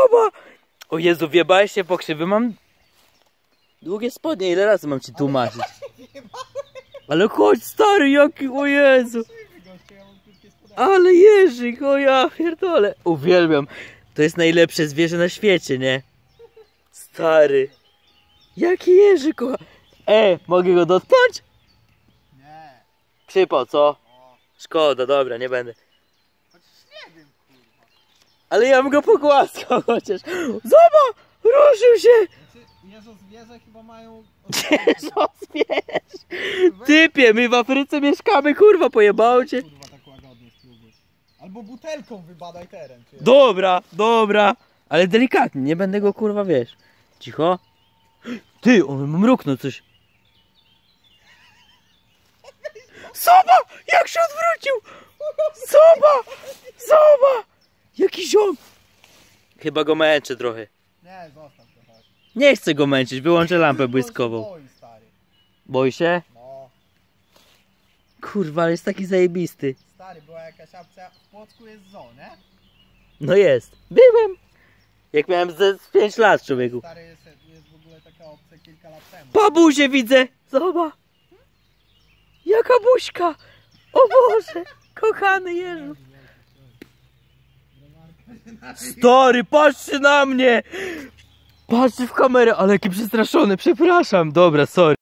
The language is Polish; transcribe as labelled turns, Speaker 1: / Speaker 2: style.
Speaker 1: Zobacz! O Jezu, wjebałeś się po krzywy, mam długie spodnie, ile razy mam ci tłumaczyć? Ale chodź stary, jaki, o Jezu! Ale jeżyk, o ja pierdolę. Uwielbiam, to jest najlepsze zwierzę na świecie, nie? Stary. Jaki jeżyk, kocha. Mogę go dotknąć?
Speaker 2: Nie.
Speaker 1: Przypał, co? Szkoda, dobra, nie będę.
Speaker 2: Nie wiem, kurwa.
Speaker 1: Ale ja bym go pogłaskał chociaż. Zobacz! Ruszył się!
Speaker 2: Jeżo zwierzę chyba mają...
Speaker 1: Jeżo zwierz! Typie, my w Afryce mieszkamy, kurwa, pojebało cię.
Speaker 2: Kurwa, tak łagodnie spróbuj. Albo butelką wybadaj teren. Czy...
Speaker 1: Dobra, dobra. Ale delikatnie, nie będę go, kurwa, wiesz. Cicho. Ty, on mruknął coś. Zobacz! Jak się odwrócił! Zobacz! Zobacz! Jaki ziom! Chyba go męczę trochę.
Speaker 2: Nie, zostaw to, chodź.
Speaker 1: Nie chcę go męczyć, wyłączę lampę błyskową.
Speaker 2: Boi, stary.
Speaker 1: Boi się?
Speaker 2: No.
Speaker 1: Kurwa, ale jest taki zajebisty.
Speaker 2: Stary, była jakaś opcja. W Płocku jest zoo, nie?
Speaker 1: No jest. Byłem. Jak miałem ze 5 lat, człowieku.
Speaker 2: Stary, jest w ogóle taka opcja kilka lat temu.
Speaker 1: Po buzie widzę! Zobacz! Jaka buźka! O Boże! Kochany Jezu! Stary, patrzcie na mnie! Patrzcie w kamerę, ale jaki przestraszony, przepraszam. Dobra, sorry.